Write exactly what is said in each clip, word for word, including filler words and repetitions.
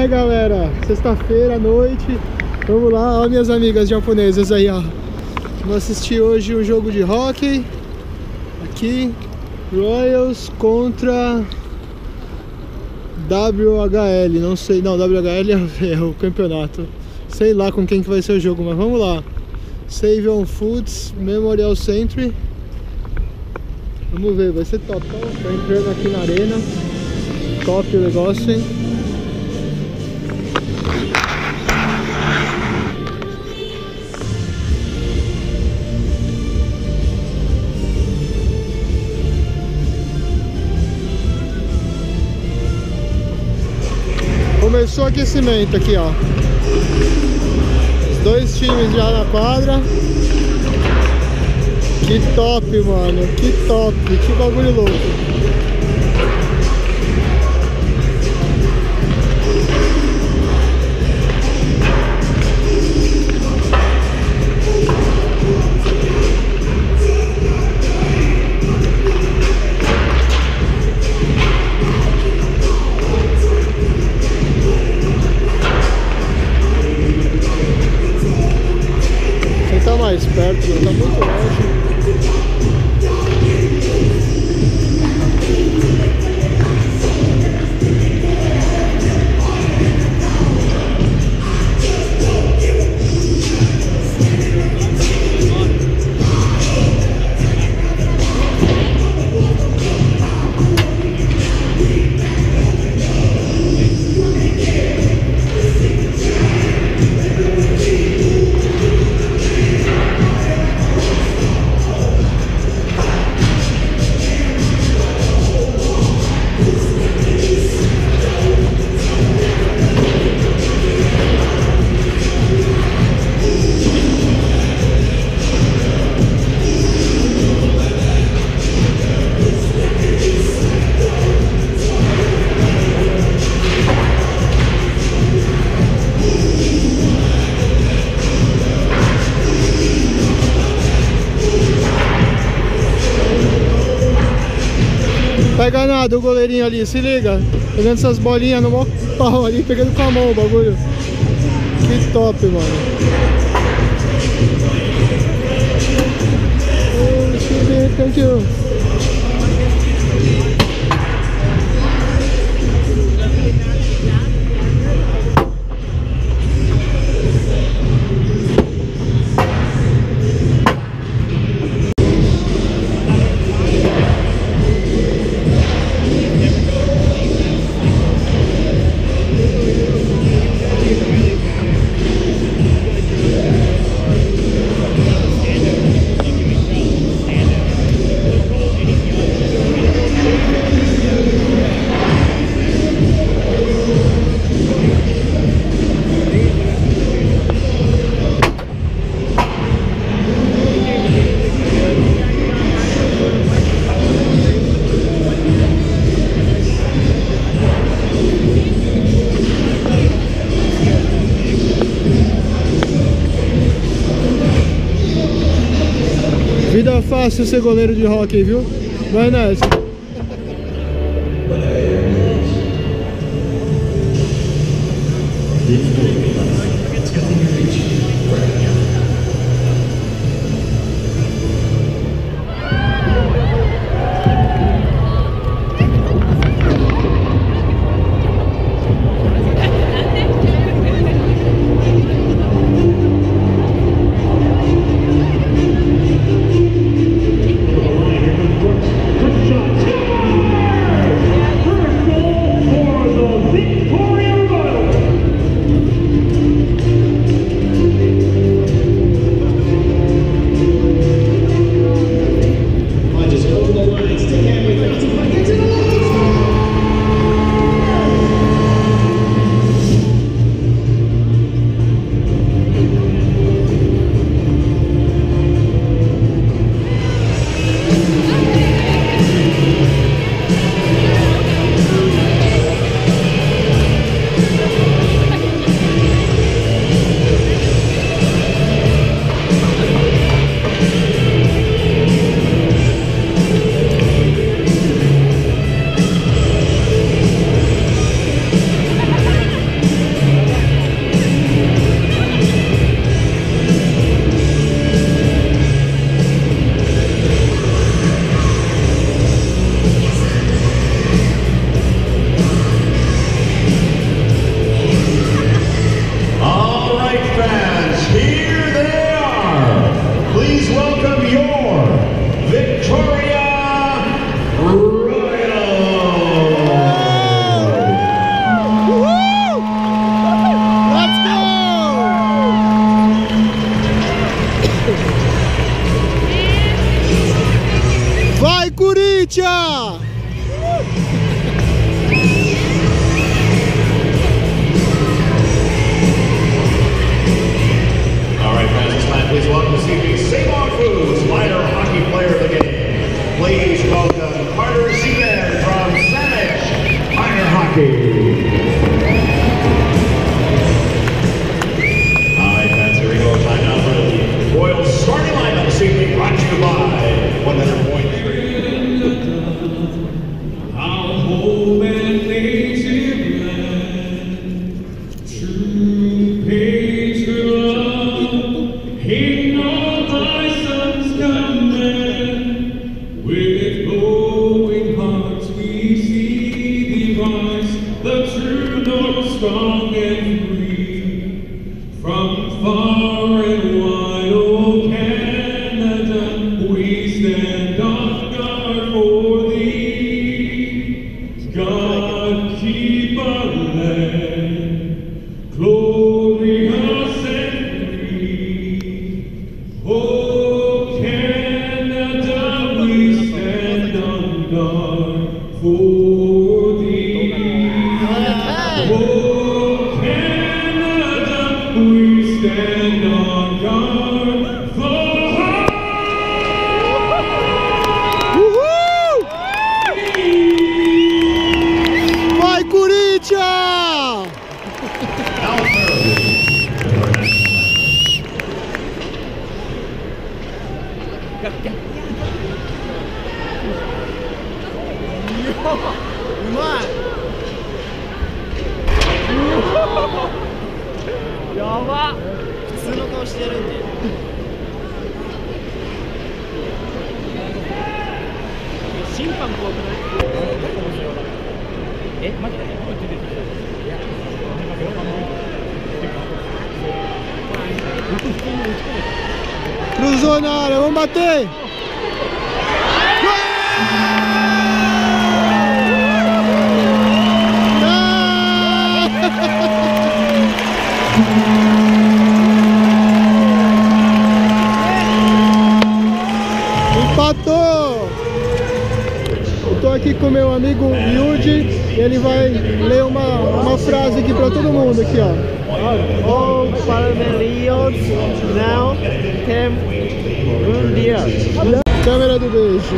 galera, sexta-feira à noite. Vamos lá, ó, minhas amigas japonesas aí, ó. Vamos assistir hoje um jogo de hóquei. Aqui, Royals contra W H L. Não sei, não, W H L é, é o campeonato. Sei lá com quem que vai ser o jogo, mas vamos lá. Save on Foods, Memorial Century. Vamos ver, vai ser top. Tô entrando aqui na arena. Top o negócio, hein? Começou o aquecimento aqui, ó. Os dois times já na quadra. Que top, mano. Que top. Que bagulho louco. Mais perto, não tá muito longe. Pega nada o goleirinho ali, se liga. Pegando essas bolinhas no maior pau ali, pegando com a mão o bagulho. Que top, mano. Oh, thank you. Vida fácil ser goleiro de hóquei, viu? Vai nessa. strong and free, from far and wide, oh Canada, we stand on guard for thee. God keep our land glorious and free. Oh Canada, we stand on guard for thee. Oh Canada, we stand on guard for Uhul! Vai, Corinthians! Cruzou na área, vamos bater! Empatou! Eu tô aqui com meu amigo Yuji e ele vai ler uma, uma frase aqui pra todo mundo aqui, ó. All Parmelions now tem um dia. Câmera do beijo.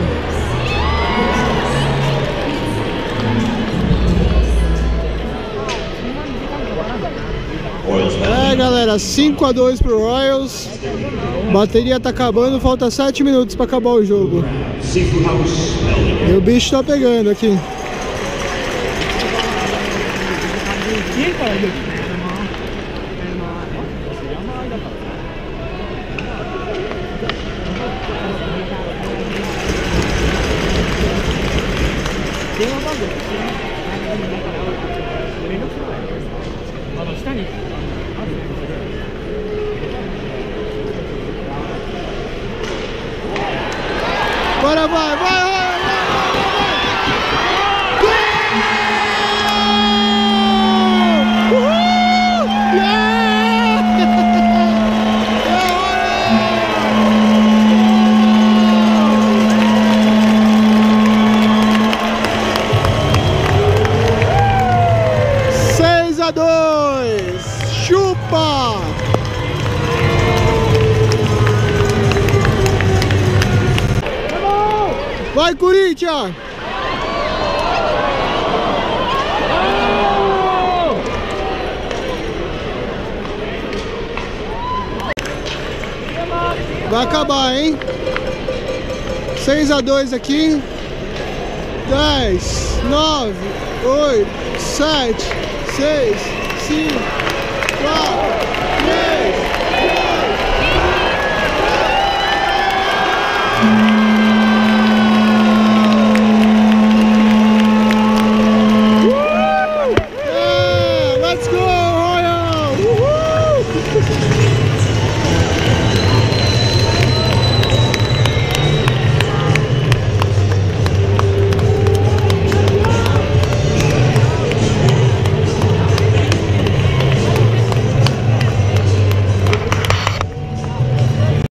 É, galera, cinco a dois pro Royals. Bateria tá acabando, falta sete minutos pra acabar o jogo. E o bicho tá pegando aqui. Bora, vai, vai, vai! seis a dois! Chupa! Vai, Corinthians! Vai acabar, hein? seis a dois aqui. dez, nove, oito, sete, seis,